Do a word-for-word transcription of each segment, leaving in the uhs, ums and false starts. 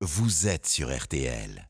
Vous êtes sur R T L.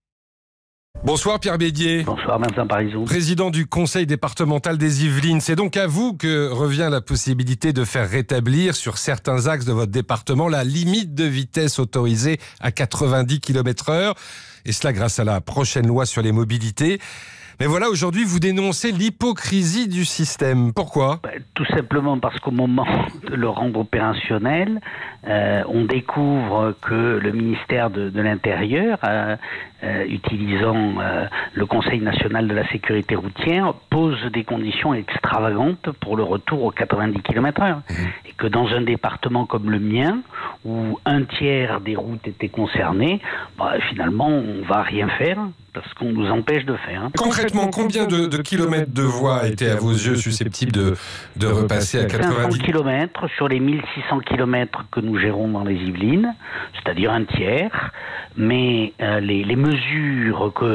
Bonsoir Pierre Bédier. Bonsoir Vincent Parisot. Président du conseil départemental des Yvelines. C'est donc à vous que revient la possibilité de faire rétablir sur certains axes de votre département la limite de vitesse autorisée à quatre-vingt-dix kilomètres heure. Et cela grâce à la prochaine loi sur les mobilités. Mais voilà, aujourd'hui, vous dénoncez l'hypocrisie du système. Pourquoi ? Ben, tout simplement parce qu'au moment de le rendre opérationnel, euh, on découvre que le ministère de, de l'Intérieur, euh, euh, utilisant euh, le Conseil national de la sécurité routière, pose des conditions extravagantes pour le retour aux quatre-vingt-dix kilomètres heure. Mmh. Et que dans un département comme le mien, où un tiers des routes étaient concernées, ben, finalement, on ne va rien faire. Parce qu'on nous empêche de faire. Concrètement, combien de, de kilomètres de voies étaient à vos yeux susceptibles de, de repasser à quatre-vingt-dix ? cinq cents kilomètres sur les mille six cents kilomètres que nous gérons dans les Yvelines, c'est-à-dire un tiers. Mais euh, les, les mesures que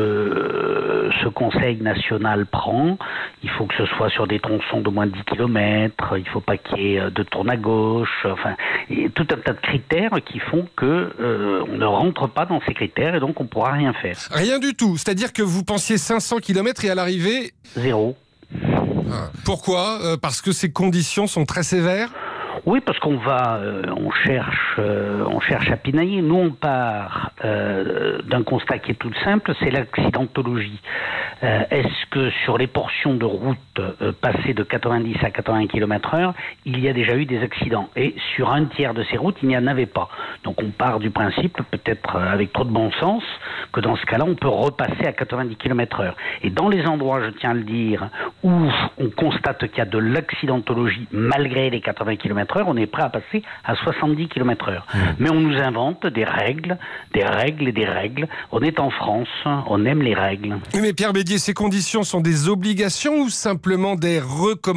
euh, ce Conseil national prend, il faut que ce soit sur des tronçons de moins de dix kilomètres, il ne faut pas qu'il y ait de tourne à gauche, enfin, et tout un tas de critères qui font qu'on euh, ne rentre pas dans ces critères et donc on ne pourra rien faire. Rien du tout. C'est-à-dire que vous pensiez cinq cents kilomètres et à l'arrivée... Zéro. Ah. Pourquoi ? euh, Parce que ces conditions sont très sévères ? Oui, parce qu'on va, euh, on cherche, euh, on cherche à pinailler. Nous, on part euh, d'un constat qui est tout simple, c'est l'accidentologie. Euh, est-ce que sur les portions de route euh, passées de quatre-vingt-dix à quatre-vingts kilomètres heure, il y a déjà eu des accidents ? Et sur un tiers de ces routes, il n'y en avait pas. Donc on part du principe, peut-être avec trop de bon sens, que dans ce cas-là, on peut repasser à quatre-vingt-dix kilomètres heure. Et dans les endroits, je tiens à le dire, où on constate qu'il y a de l'accidentologie malgré les quatre-vingts kilomètres heure, on est prêt à passer à soixante-dix kilomètres heure. Mmh. Mais on nous invente des règles, des règles et des règles. On est en France, on aime les règles. Mais Pierre Bédier, ces conditions sont des obligations ou simplement des recommandations ?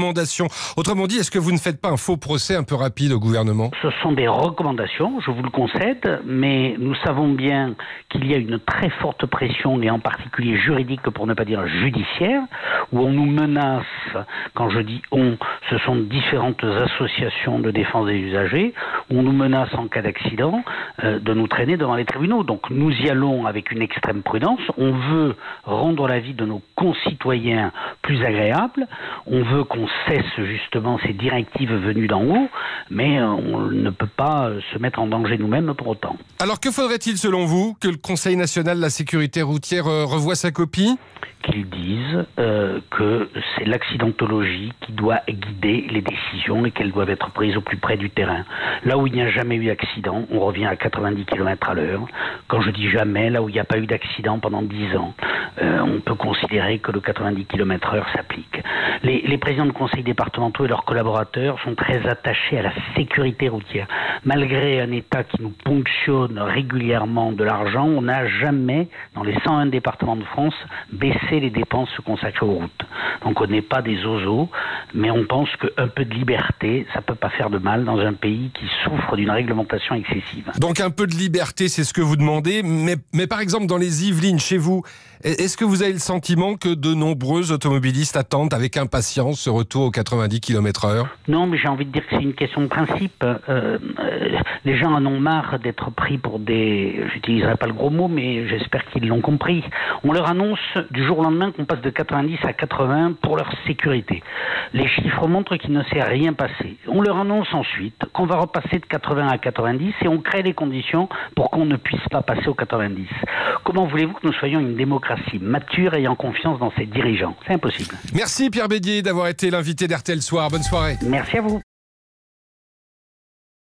Autrement dit, est-ce que vous ne faites pas un faux procès un peu rapide au gouvernement ? Ce sont des recommandations, je vous le concède, mais nous savons bien qu'il y a une très forte pression, et en particulier juridique, pour ne pas dire judiciaire, où on nous menace, quand je dis on, ce sont différentes associations de défense des usagers, où on nous menace en cas d'accident euh, de nous traîner devant les tribunaux. Donc nous y allons avec une extrême prudence. On veut rendre la vie de nos concitoyens plus agréable. On veut qu'on cesse justement ces directives venues d'en haut, mais euh, on ne peut pas euh, se mettre en danger nous-mêmes pour autant. Alors que faudrait-il selon vous que le Conseil national de la sécurité routière euh, revoie sa copie ? Qu'ils disent euh, que c'est l'accidentologie qui doit guider les décisions et qu'elles doivent être prises au plus près du terrain. Là où il n'y a jamais eu d'accident, on revient à quatre-vingt-dix kilomètres à l'heure. Quand je dis jamais, là où il n'y a pas eu d'accident pendant dix ans, euh, on peut considérer que le quatre-vingt-dix kilomètres heure s'applique. Les, les présidents de conseils départementaux et leurs collaborateurs sont très attachés à la sécurité routière. Malgré un État qui nous ponctionne régulièrement de l'argent, on n'a jamais, dans les cent un départements de France, baissé les dépenses consacrées aux routes. Donc on n'est pas des zozos, mais on pense qu'un peu de liberté, ça ne peut pas faire de mal dans un pays qui souffre d'une réglementation excessive. Donc un peu de liberté, c'est ce que vous demandez, mais, mais par exemple dans les Yvelines, chez vous, est-ce que vous avez le sentiment que de nombreux automobilistes attendent avec impatience ce retour aux quatre-vingt-dix kilomètres heure ? Non, mais j'ai envie de dire que c'est une question de principe. Euh, euh, les gens en ont marre d'être pris pour des... J'utiliserai pas le gros mot, mais j'espère qu'ils l'ont compris. On leur annonce du jour au lendemain qu'on passe de quatre-vingt-dix à quatre-vingts pour leur sécurité. Les chiffres montrent qu'il ne s'est rien passé. On leur annonce ensuite qu'on va repasser de quatre-vingts à quatre-vingt-dix et on crée les conditions pour qu'on ne puisse pas passer au quatre-vingt-dix. Comment voulez-vous que nous soyons une démocratie mature ayant confiance dans ses dirigeants ? C'est impossible. Merci Pierre Bédier d'avoir été l'invité d'R T L Soir. Bonne soirée. Merci à vous.